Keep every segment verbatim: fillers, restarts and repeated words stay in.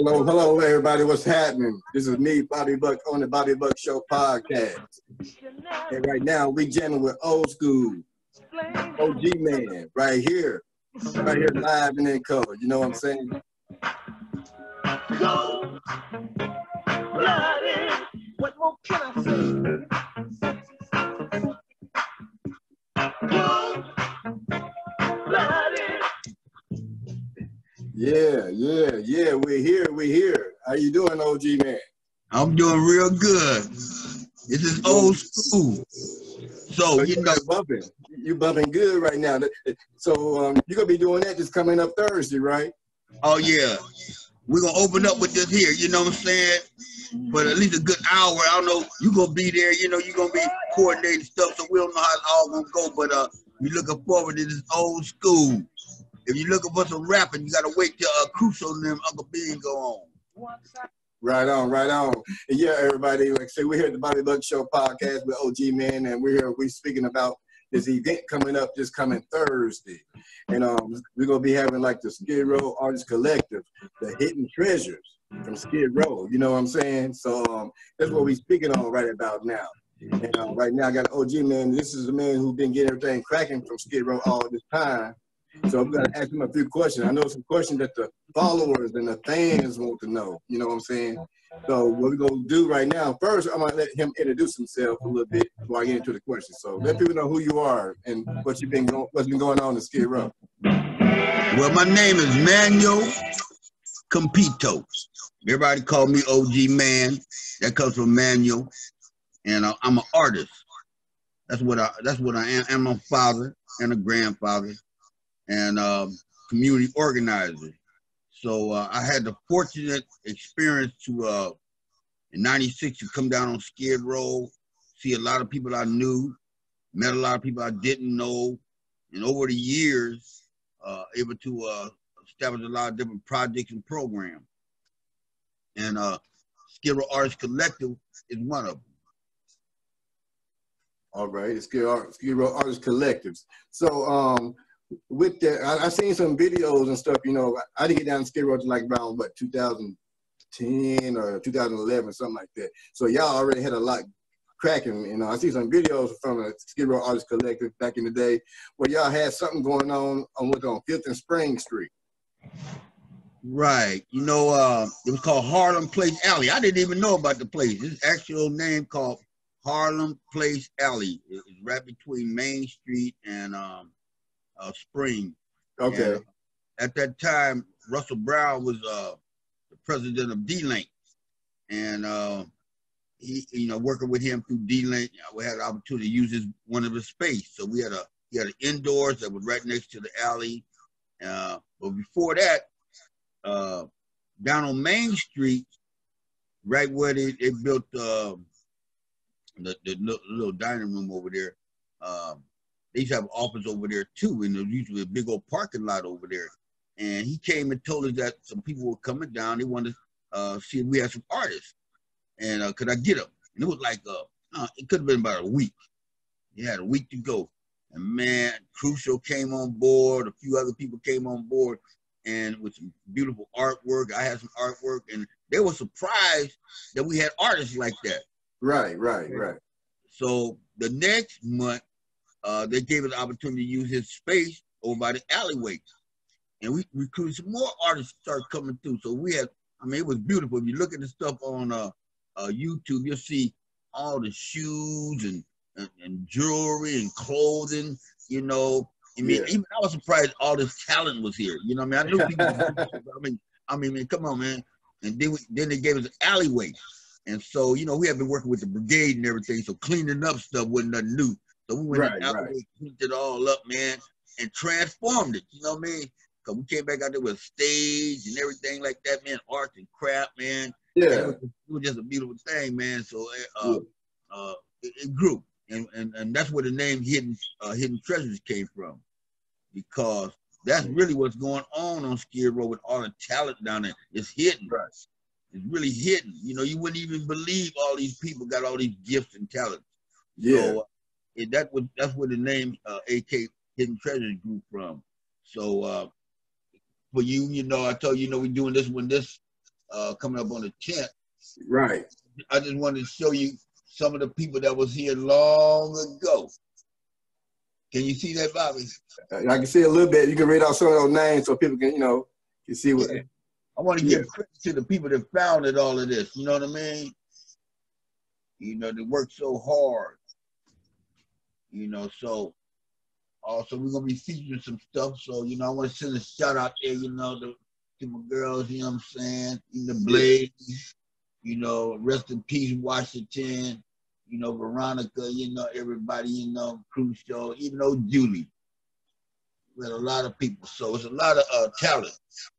Hello, hello, everybody. What's happening? This is me, Bobby Buck, on the Bobby Buck Show podcast. And right now, we jamming with old school, O G man, right here, right here, live and in color. You know what I'm saying? Go, bloody. What more can I say? Go, bloody. Yeah, yeah, yeah. We're here. We're here. How you doing, O G man? I'm doing real good. This is old school. So, so you know. Bumping. You bumping good right now. So um, you're going to be doing that this coming up Thursday, right? Oh, yeah. We're going to open up with this here, you know what I'm saying? But at least a good hour. I don't know. You're going to be there. You know, you're going to be coordinating stuff, so we don't know how it's all going to go. But uh, we're looking forward to this old school. If you're looking for some rapping, you got to wait till uh, Crushow and them Uncle Bean go on. Right on, right on. And yeah, everybody, like I say, we're here at the Bobby Buck Show podcast with O G Man, and we're here, we're speaking about this event coming up this coming Thursday. And um, we're going to be having like the Skid Row Artist Collective, the Hidden Treasures from Skid Row, you know what I'm saying? So um, that's what we're speaking on right about now. And um, right now I got O G Man. This is a man who's been getting everything cracking from Skid Row all this time. So I'm going to ask him a few questions. I know some questions that the followers and the fans want to know. You know what I'm saying? So what we're going to do right now, first, I'm going to let him introduce himself a little bit before I get into the questions. So let people know who you are and what you've been going, what's been going on in Skid Row. Well, my name is Manuel Compito. Everybody call me O G Man. That comes from Manuel. And uh, I'm an artist. That's what I, that's what I am. I'm a father and a grandfather. And um, community organizer. So uh, I had the fortunate experience to, uh, in ninety-six, to come down on Skid Row, see a lot of people I knew, met a lot of people I didn't know, and over the years, uh, able to uh, establish a lot of different projects and programs. And uh, Skid Row Artist Collective is one of them. All right, Skid Row, Skid Row Artist Collectives. So, um, with that, I, I seen some videos and stuff, you know, I didn't get down to Skid Row to like around, what, two thousand ten or two thousand eleven, something like that. So y'all already had a lot cracking, you know. I see some videos from the Skid Row Artist Collective back in the day where y'all had something going on on, what, on fifth and Spring Street. Right. You know, uh, it was called Harlem Place Alley. I didn't even know about the place. It's actual name called Harlem Place Alley. It's right between Main Street and um, Uh, Spring. Okay. And at that time, Russell Brown was uh, the president of D-Link, and uh, he, you know, working with him through D-Link, we had the opportunity to use his one of his space. So we had a he had an indoors that was right next to the alley. Uh, but before that, uh, down on Main Street, right where they, they built uh, the the little dining room over there. Um, They used to have an office over there too, and there was usually a big old parking lot over there. And he came and told us that some people were coming down. They wanted to uh, see if we had some artists, and uh, could I get them? And it was like, uh, uh, it could have been about a week. He had a week to go, and man, Crushow came on board. A few other people came on board, and with some beautiful artwork. I had some artwork, and they were surprised that we had artists like that. Right, right, right. So the next month, Uh, they gave us the opportunity to use his space over by the alleyway. And we recruited some more artists to start coming through. So we had, I mean, it was beautiful. If you look at the stuff on uh, uh, YouTube, you'll see all the shoes and, and, and jewelry and clothing, you know. I mean, yeah. Even I was surprised all this talent was here. You know what I mean? I knew people, I mean, I mean, man, come on, man. And then, we, then they gave us an alleyway. And so, you know, we have been working with the brigade and everything. So cleaning up stuff wasn't nothing new. So we went right, out right. and cleaned it all up, man, and transformed it. You know what I mean? Because we came back out there with a stage and everything like that, man, art and crap, man. Yeah. It was, it was just a beautiful thing, man. So uh, yeah. uh, it, it grew. And, and and that's where the name Hidden uh, Hidden Treasures came from. Because that's really what's going on on Skid Row with all the talent down there. It's hidden. Right. It's really hidden. You know, you wouldn't even believe all these people got all these gifts and talents. Yeah. So, uh, it, that was that's where the name uh, A K Hidden Treasures grew from. So uh, for you, you know, I told you, you know, we're doing this when this uh, coming up on the tenth. Right. I just wanted to show you some of the people that was here long ago. Can you see that, Bobby? I can see a little bit. You can read out some of those names so people can, you know, can see what. Yeah. I want to yeah. give credit to the people that founded all of this. You know what I mean? You know, they worked so hard. You know, so also we're gonna be featuring some stuff. So you know, I want to send a shout out there. You know, to, to my girls. You know what I'm saying? In the Blaze. Yeah. You know, rest in peace, Washington. You know, Veronica. You know, everybody. You know, Crushow. Even though Julie. We had a lot of people, so it's a lot of uh, talent.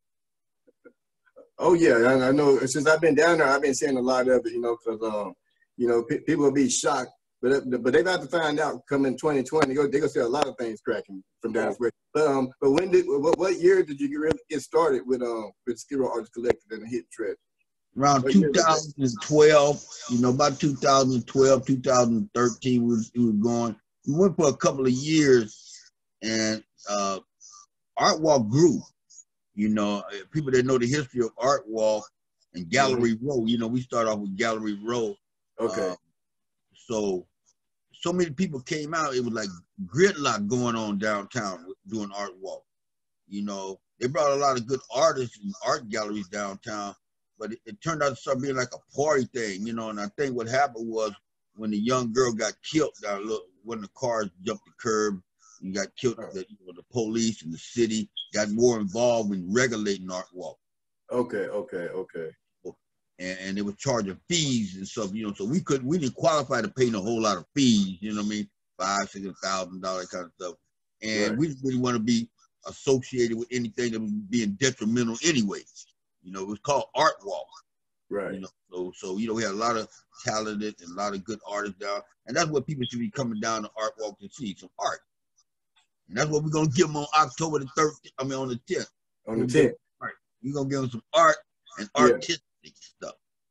Oh yeah, I, I know. Since I've been down there, I've been seeing a lot of it. You know, because um, you know, pe people will be shocked, but but they about to find out coming twenty twenty. They go, they gonna see a lot of things cracking from down this way. But um, but when did what, what year did you really get started with um with Skid Row Artists Collective and the Hit Treasure? Around two thousand twelve, you know, about two thousand twelve, two thousand thirteen, we was, we was going. We went for a couple of years, and uh, Art Walk grew. You know, people that know the history of Art Walk and Gallery mm-hmm. Row, you know, we start off with Gallery Row. Okay. Uh, so, so many people came out. It was like gridlock going on downtown doing Art Walk. You know, they brought a lot of good artists and art galleries downtown, but it, it turned out to start being like a party thing, you know. And I think what happened was when the young girl got killed down, look, when the cars jumped the curb and got killed, the, you know, the police and the city got more involved in regulating Art Walk. Okay, okay, okay. And, and they were charging fees and stuff, you know. So we couldn't, we didn't qualify to pay a whole lot of fees, you know what I mean, five, six thousand dollars kind of stuff. And right. we didn't really want to be associated with anything that was being detrimental anyway. You know, it was called Art Walk. Right. You know, so so you know, we had a lot of talented and a lot of good artists down, and that's what people should be coming down to Art Walk to see, some art. And that's what we're gonna give them on October the thirteenth. I mean, on the tenth. On the tenth. We're gonna give them some art and artistic yeah. stuff.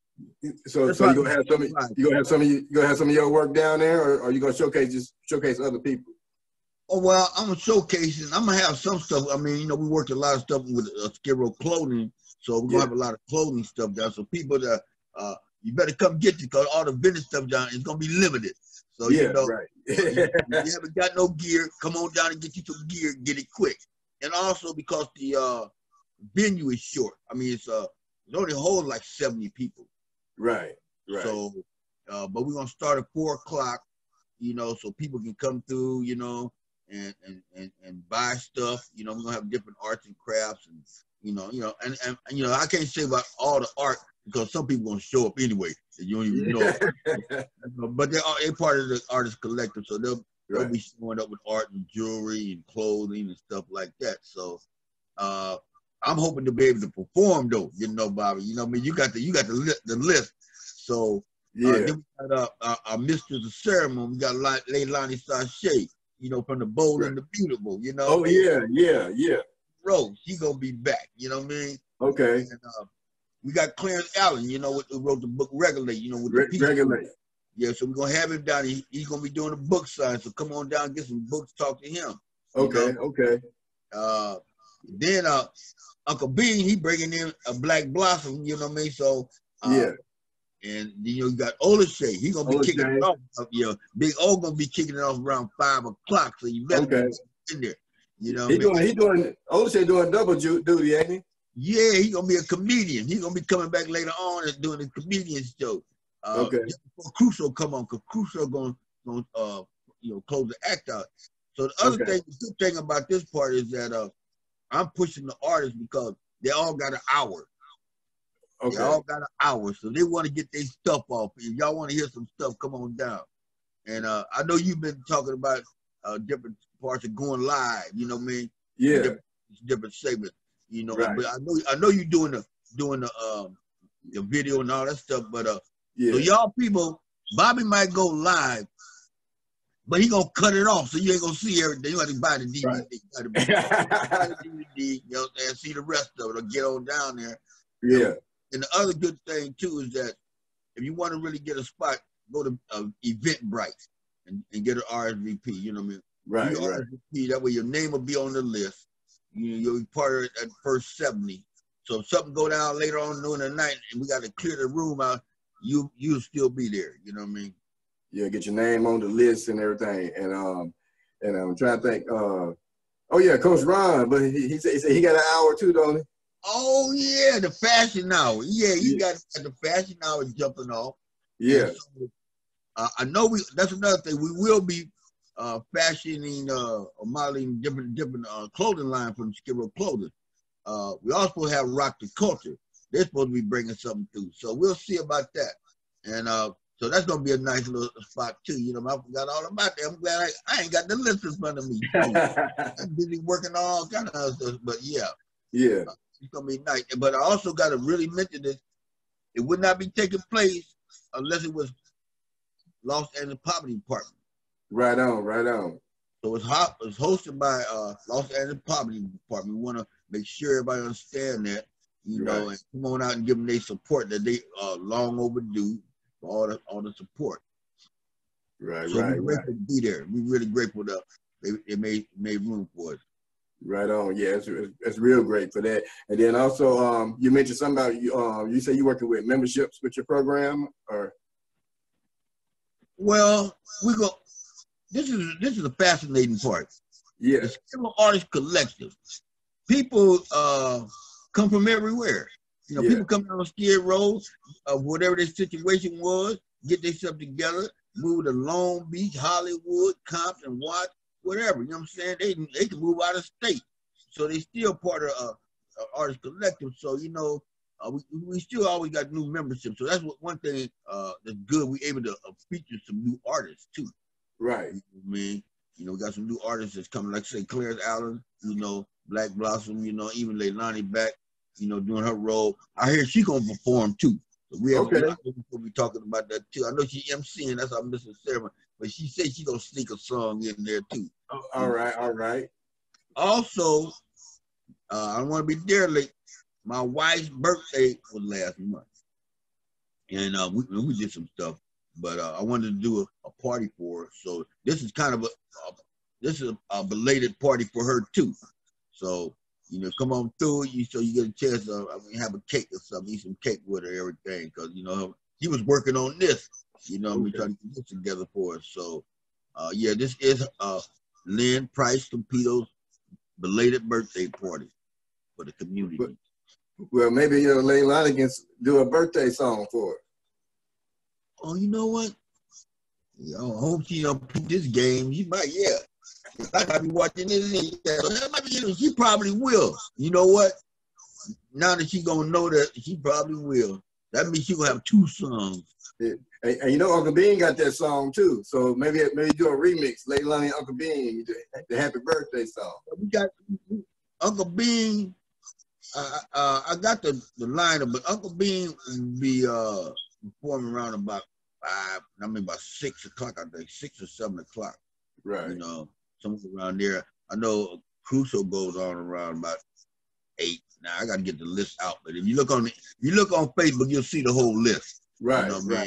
So, that's so you gonna have some. Of, you gonna have some of you. You gonna have some of your work down there, or, or are you gonna showcase just showcase other people? Oh well, I'm gonna showcase it. I'm gonna have some stuff. I mean, you know, we worked a lot of stuff with uh, Skid Row clothing, so we're gonna yeah. have a lot of clothing stuff down. So people that uh, you better come get it because all the vintage stuff down is gonna be limited. So yeah, you know, right. you, if you haven't got no gear, come on down and get you some gear, get it quick. And also because the uh, venue is short. I mean, it's uh, it only holds like seventy people. Right, right. So, uh, but we're gonna start at four o'clock. You know, so people can come through. You know. And, and and and buy stuff, you know. We're gonna have different arts and crafts, and you know, you know, and, and, and you know, I can't say about all the art because some people gonna show up anyway that you don't even know. But they're, they're part of the artist collective, so they'll, right. they'll be showing up with art and jewelry and clothing and stuff like that. So uh, I'm hoping to be able to perform though, you know, Bobby. You know, I mean, you got the you got the list, the list. So yeah, uh, then we got uh, our, our Mistress of Ceremony. We got Leilani Shashe. You know, from the Bold right. and the Beautiful, you know. Oh, yeah, yeah, yeah. Rose, she gonna be back, you know what I mean? Okay. And, uh, we got Clarence Allen, you know, who wrote the book Regulate, you know, with Re the Regulate. Yeah, so we're gonna have him down. He, he's gonna be doing a book sign, so come on down and get some books, talk to him. Okay, know? okay. Uh, then uh, Uncle B, he bringing in a Black Blossom, you know what I mean? So uh, yeah. And you know, you got Shashe. He gonna be Olashé. Kicking it off. You know, Big O gonna be kicking it off around five o'clock. So you better okay. be in there. You know, he doing he doing Shashe doing double duty, ain't he? Yeah, he gonna be a comedian. He gonna be coming back later on and doing a comedian show. Uh, okay. Just before Crushow come on, cause Crushow gonna gonna uh you know close the act out. So the other okay. thing, the good thing about this part is that uh I'm pushing the artists because they all got an hour. Okay. They all got an hour, so they want to get their stuff off. If y'all want to hear some stuff, come on down. And uh, I know you've been talking about uh, different parts of going live. You know what I mean? Yeah. Different, different segments. You know, right. but I know I know you're doing the doing the um the video and all that stuff. But uh, yeah. So y'all people, Bobby might go live, but he gonna cut it off, so you ain't gonna see everything. You have to buy the D V D. Right. You gotta buy the D V D, you know, and see the rest of it, or get on down there. Yeah. You know? And the other good thing too is that if you want to really get a spot, go to uh, Eventbrite and, and get an R S V P. You know what I mean? Right, right. R S V P, that way your name will be on the list. You know, you'll be part of it at first seventy. So if something go down later on during the night and we got to clear the room out, you you'll still be there. You know what I mean? Yeah, get your name on the list and everything. And um, and I'm trying to think. Uh, oh yeah, Coach Ron, but he, he said he said he got an hour too, don't he? Oh yeah, the fashion hour. Yeah, you Yeah. got the fashion hour jumping off. Yeah. So, uh, I know we. That's another thing. We will be uh, fashioning, uh, or modeling different different uh, clothing line from Skid Row Clothing. Uh, we also have Rock the Culture. They're supposed to be bringing something through. So we'll see about that. And uh, so that's going to be a nice little spot too. You know, I forgot all about that. I'm glad I, I ain't got the list in front of me. I'm busy working on all kind of stuff. But yeah. Yeah. Uh, it's going to be nice. But I also got to really mention this. It would not be taking place unless it was Los Angeles Poverty Department. Right on, right on. So it's, hot, it's hosted by uh, Los Angeles Poverty Department. We want to make sure everybody understand that, you know, Right. and come on out and give them their support that they are uh, long overdue for all the all the support. Right, so right, we're grateful right. to be there. We're really grateful that they, they made made room for us. Right on. Yeah, it's, it's real great for that. And then also, um, you mentioned something about you. Um, you say you're working with memberships with your program, or? Well, we go. This is this is the fascinating part. Yeah. The Skid Row Artist Collective. People uh, come from everywhere. You know, Yeah. people come on Skid Row, uh, whatever their situation was, get themselves together, move to Long Beach, Hollywood, Compton, Watt, whatever. You know what I'm saying? They they can move out of state, so they still part of uh, uh, Artist Collective. So you know, uh, we we still always got new membership. So that's what one thing uh, that's good. We able to uh, feature some new artists too. Right. You know what I mean? You know, we got some new artists that's coming, like say Clarence Allen, you know, Black Blossom, you know, even Leilani back, you know, doing her role. I hear she gonna perform too. So we have Okay. we'll be talking about that too. I know she emceeing, that's our Mistress of Ceremony, but she said she gonna sneak a song in there too. Oh, all right, all right. Also, uh, I don't want to be there late. My wife's birthday was last month, and uh, we we did some stuff. But uh, I wanted to do a, a party for her. So this is kind of a, a this is a, a belated party for her too. So, you know, come on through you so you get a chance to I mean, have a cake or something, eat some cake with her, everything. Because, you know, he was working on this, you know, okay. we trying to get this together for us. So, uh, yeah, this is uh, Lynn Price Compito's belated birthday party for the community. But, well, maybe you know, Leilani can do a birthday song for her. Oh, you know what? I hope she don't pick this game. She might, yeah. I might be watching this. Yeah. So that might be, she probably will. You know what? Now that she gonna know that, she probably will. That means she gonna have two songs. Yeah. And, and you know, Uncle Bean got that song too. So maybe maybe do a remix, Leilani and Uncle Bean, the Happy Birthday song. We got Uncle Bean. Uh, uh, I got the the lineup, but Uncle Bean will be uh, performing around about five. I mean, about six o'clock. I think six or seven o'clock. Right. You know, somewhere around there. I know Crushow goes on around about eight. Now I got to get the list out, but if you look on the, if you look on Facebook, you'll see the whole list. Right. You know what right.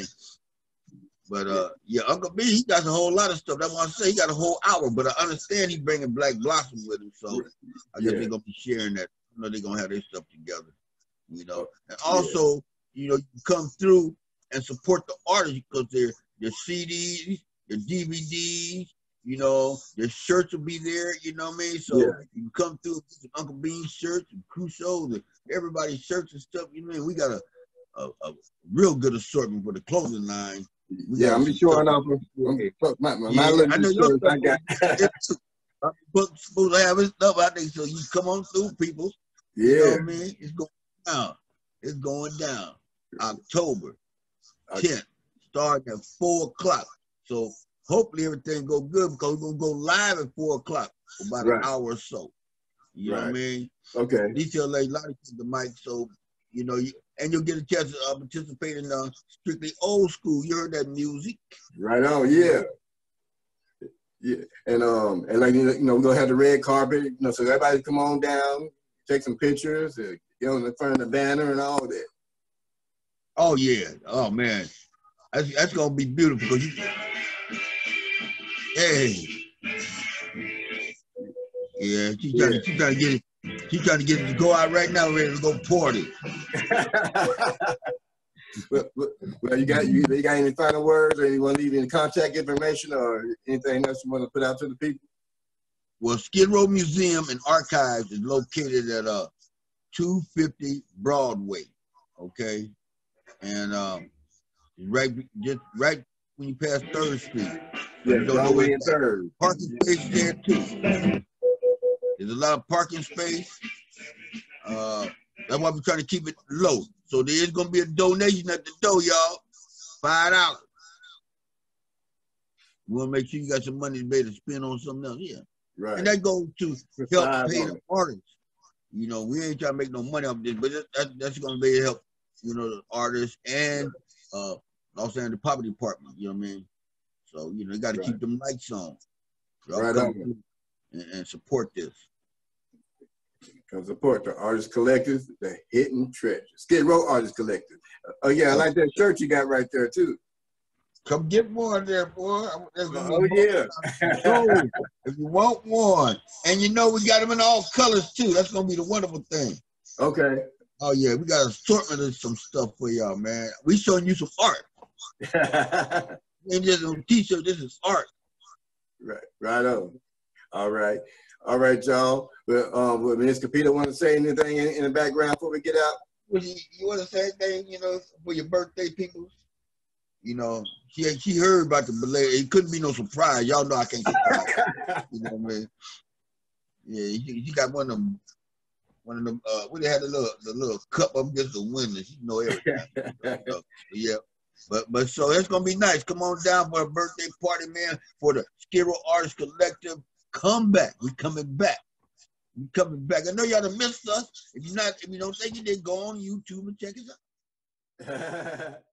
I mean? But uh, yeah, Uncle B, he got a whole lot of stuff. That's why I say he got a whole hour. But I understand he's bringing Black Blossom with him, so I guess yeah. they're gonna be sharing that. You know, they're gonna have their stuff together. You know, and also, yeah. you know, you come through and support the artists because their their C Ds, their D V Ds, you know, their shirts will be there. You know what I mean? So yeah. you come through with Uncle Bean's shirts and Crushow, the everybody's shirts and stuff. You know, what I mean? We got a, a a real good assortment for the clothing line. We yeah, I'm be showing off my, my, my yeah, little I know your stuff I got. I'm supposed to have his stuff out there, so you come on through, people. Yeah. You know what I mean? It's going down. It's going down. October tenth, starting at four o'clock. So hopefully everything go good because we're gonna go live at four o'clock for about right. an hour or so. You right. know what I mean? Okay. Detail like a lot of the mic, so you know you. And you'll get a chance to uh, participate in uh, strictly old school. You heard that music, right on? Yeah, yeah. And um, and like you know, we're gonna have the red carpet. You know, so everybody come on down, take some pictures, and get on the front of the banner and all that. Oh yeah. Oh man, that's that's gonna be beautiful because you. Hey. Yeah, she's trying, yeah. She trying to get it. She's trying to get us to go out right now, ready to go party. well, well, you got you, you got any final words, or you want to leave any contact information, or anything else you want to put out to the people? Well, Skid Row Museum and Archives is located at uh two fifty Broadway, okay, and um, right just right when you pass Third Street. Yeah, Broadway and Third. Parking space there too. There's a lot of parking space. Uh, that's why we're trying to keep it low. So there is gonna be a donation at the door, y'all. Five dollars. We wanna make sure you got some money to be able to spend on something else. Yeah. Right. And that goes to help pay the artists. You know, we ain't trying to make no money off this, but that, that's gonna be help, you know, the artists and uh Los Angeles Poverty Department, you know what I mean? So, you know, you gotta right. keep them lights on. Right on. And, and support this. Come support the Artist Collective, the hidden treasure. Skid Row Artist Collective. Oh yeah, I like that shirt you got right there too. Come get one there, boy. Oh yeah. If you want one. And you know we got them in all colors too. That's gonna be the wonderful thing. Okay. Oh yeah, we got an assortment of some stuff for y'all, man. We showing you some art. Ain't just a t-shirt, this is art. Right, right on. All right. All right, y'all. Well, um, will Miz Compito want to say anything in, in the background before we get out? Well, you, you want to say anything, you know, for your birthday, people? You know, she she heard about the belated. It couldn't be no surprise. Y'all know I can't surprise. You know what I mean? Yeah, she, she got one of them. One of them. Uh, we had the little the little cup up against the window. She know everything. So, yeah. But but so it's gonna be nice. Come on down for a birthday party, man. For the Skid Row Artist Collective. Come back. We coming back. We coming back. I know y'all done missed us. If you're not, if you don't think it, then go on YouTube and check us out.